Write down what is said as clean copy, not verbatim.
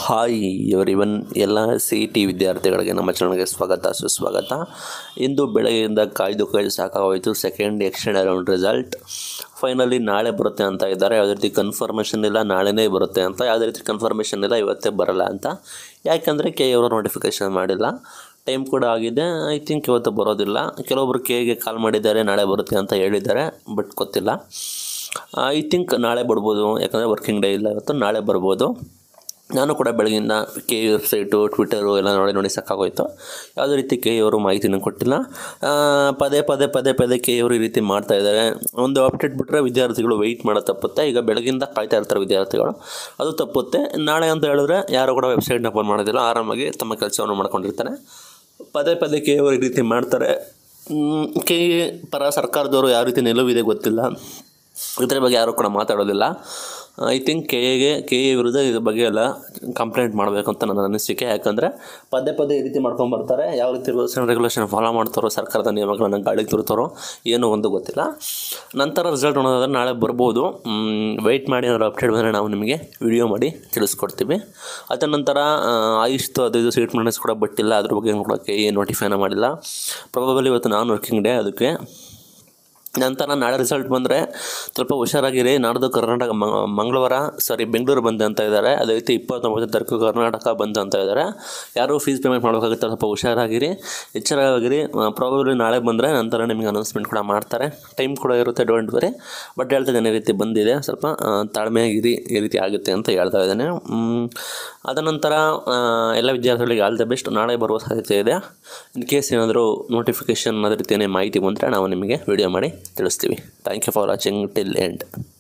Hi everyone ಎಲ್ಲ C E T ವಿದ್ಯಾರ್ಥಿಗಳಿಗೆ ನಮ್ಮ ಚಾನಲ್ಗೆ ಸ್ವಾಗತ ಸುಸ್ವಾಗತ. ಇಂದು ಬೆಳಗ್ಗೆಯಿಂದ ಕಾಯ್ದು ಸಾಕಾಗೋಯಿತು. Second extend round result finally ನಾಳೆ ಬರುತ್ತೆ ಅಂತ ಇದ್ದಾರೆ. ಯಾವುದೇ ರೀತಿ ಕನ್ಫರ್ಮೇಷನ್ ಇಲ್ಲ, ನಾಳೆನೇ ಬರುತ್ತೆ ಅಂತ. ಯಾವುದೇ ರೀತಿ ಕನ್ಫರ್ಮೇಷನ್ ಇಲ್ಲ, ಇವತ್ತೇ ಬರಲ್ಲ ಅಂತ. ಯಾಕೆಂದರೆ ಕೆ ಅವರು ನೋಟಿಫಿಕೇಷನ್ ಮಾಡಿಲ್ಲ, ಟೈಮ್ ಕೂಡ ಆಗಿದೆ. ಐ ಥಿಂಕ್ ಇವತ್ತು ಬರೋದಿಲ್ಲ. ಕೆಲವೊಬ್ಬರು ಕೆಗೆ ಕಾಲ್ ಮಾಡಿದ್ದಾರೆ, ನಾಳೆ ಬರುತ್ತೆ ಅಂತ ಹೇಳಿದ್ದಾರೆ, ಬಟ್ ಗೊತ್ತಿಲ್ಲ. ಐ ಥಿಂಕ್ ನಾಳೆ ಬರ್ಬೋದು, ಯಾಕಂದರೆ ವರ್ಕಿಂಗ್ ಡೇ ಇಲ್ಲ ಇವತ್ತು, ನಾಳೆ ಬರ್ಬೋದು. ನಾನು ಕೂಡ ಬೆಳಗಿಂದ ಕೆ ವೆಬ್ಸೈಟು, ಟ್ವಿಟರು ಎಲ್ಲ ನೋಡಿ ಸಾಕಾಗೋಯ್ತು. ಯಾವುದೇ ರೀತಿ ಕೆ ಅವರು ಮಾಹಿತಿನೂ ಕೊಟ್ಟಿಲ್ಲ. ಪದೇ ಕೆ ಅವರು ಈ ರೀತಿ ಮಾಡ್ತಾಯಿದ್ದಾರೆ. ಒಂದು ಅಪ್ಡೇಟ್ ಬಿಟ್ಟರೆ ವಿದ್ಯಾರ್ಥಿಗಳು ವೆಯ್ಟ್ ಮಾಡೋದು ತಪ್ಪುತ್ತೆ. ಈಗ ಬೆಳಗಿಂದ ಕಾಯ್ತಾ ಇರ್ತಾರೆ ವಿದ್ಯಾರ್ಥಿಗಳು, ಅದು ತಪ್ಪುತ್ತೆ. ನಾಳೆ ಅಂತ ಹೇಳಿದ್ರೆ ಯಾರು ಕೂಡ ವೆಬ್ಸೈಟ್ನ ಓಪನ್ ಮಾಡೋದಿಲ್ಲ, ಆರಾಮಾಗಿ ತಮ್ಮ ಕೆಲಸವನ್ನು ಮಾಡ್ಕೊಂಡಿರ್ತಾರೆ. ಪದೇ ಕೆ ಅವರು ಈ ರೀತಿ ಮಾಡ್ತಾರೆ. ಕೆ ಪರ ಸರ್ಕಾರದವರು ಯಾವ ರೀತಿ ನಿಲುವಿದೆ ಗೊತ್ತಿಲ್ಲ, ಇದರ ಬಗ್ಗೆ ಯಾರು ಕೂಡ ಮಾತಾಡೋದಿಲ್ಲ. ಐ ಥಿಂಕ್ ಕೆ ಎ ವಿರುದ್ಧ ಇದ್ರ ಬಗ್ಗೆ ಎಲ್ಲ ಕಂಪ್ಲೇಂಟ್ ಮಾಡಬೇಕು ಅಂತ ನನ್ನ ಅನಿಸಿಕೆ. ಯಾಕಂದರೆ ಪದೇ ಈ ರೀತಿ ಮಾಡ್ಕೊಂಬರ್ತಾರೆ. ಯಾವ ರೀತಿ ರೂಲ್ಸ್ ಆ್ಯಂಡ್ ರೆಗ್ಯುಲೇಷನ್ ಫಾಲೋ ಮಾಡ್ತಾರೋ, ಸರ್ಕಾರದ ನಿಯಮಗಳನ್ನು ಗಾಳಿಗೆ ತುರ್ತಾರೋ ಏನೋ ಒಂದು ಗೊತ್ತಿಲ್ಲ. ನಂತರ ರಿಸಲ್ಟ್ ನೋಡೋದಾದ್ರೆ ನಾಳೆ ಬರ್ಬೋದು. ವೆಯ್ಟ್ ಮಾಡಿ ಅದರ ಅಪ್ಡೇಟ್ ಬಂದರೆ ನಾವು ನಿಮಗೆ ವಿಡಿಯೋ ಮಾಡಿ ತಿಳಿಸ್ಕೊಡ್ತೀವಿ. ಅದರ ನಂತರ ಆಯುಷ್ತು 15 ಸೀಟ್ ಮೆಂಟೆನ್ಸ್ ಕೂಡ ಬಿಟ್ಟಿಲ್ಲ, ಅದ್ರ ಬಗ್ಗೆ ಕೂಡ ಕೆ ಎ ನೋಟಿಫೈನ ಮಾಡಿಲ್ಲ. ಪ್ರಾಬಬಲಿ ಇವತ್ತು ನಾನ್ ವರ್ಕಿಂಗ್ ಡೇ ಅದಕ್ಕೆ. ನಂತರ ನಾಳೆ ರಿಸಲ್ಟ್ ಬಂದರೆ ಸ್ವಲ್ಪ ಹುಷಾರಾಗಿರಿ. ನಾಡ್ದು ಬೆಂಗಳೂರು ಬಂದು ಅಂತ ಇದ್ದಾರೆ. ಅದೇ ರೀತಿ 29 ತಾರೀಕು ಕರ್ನಾಟಕ ಬಂದು ಅಂತ ಇದ್ದಾರೆ. ಯಾರು ಫೀಸ್ ಪೇಮೆಂಟ್ ಮಾಡಬೇಕಾಗುತ್ತೆ, ಸ್ವಲ್ಪ ಹುಷಾರಾಗಿರಿ, ಎಚ್ಚರವಾಗಿರಿ. ಪ್ರಾಬಬ್ಲಿ ನಾಳೆ ಬಂದರೆ ನಂತರ ನಿಮಗೆ ಅನೌನ್ಸ್ಮೆಂಟ್ ಕೂಡ ಮಾಡ್ತಾರೆ. ಟೈಮ್ ಕೂಡ ಇರುತ್ತೆ, ಡೋಂಟ್ ವರಿ. ಬಟ್ ಹೇಳ್ತಿದ್ದೇನೆ, ಈ ರೀತಿ ಬಂದಿದೆ, ಸ್ವಲ್ಪ ತಾಳ್ಮೆಯಾಗಿರಿ, ಈ ರೀತಿ ಆಗುತ್ತೆ ಅಂತ ಹೇಳ್ತಾ ಇದ್ದೇನೆ. ಅದ ನಂತರ ಎಲ್ಲ ವಿದ್ಯಾರ್ಥಿಗಳಿಗೆ ಆಲ್ ದ ಬೆಸ್ಟ್. ನಾಳೆ ಬರುವ ಸಾಧ್ಯತೆ ಇದೆ. ಇನ್ ಕೇಸ್ ಏನಾದರೂ ನೋಟಿಫಿಕೇಷನ್ ಅದೇ ರೀತಿ ಮಾಹಿತಿ ಬಂದರೆ ನಾವು ನಿಮಗೆ ವಿಡಿಯೋ ಮಾಡಿ ತಿಳಿಸ್ತೀವಿ. Thank you for watching till end.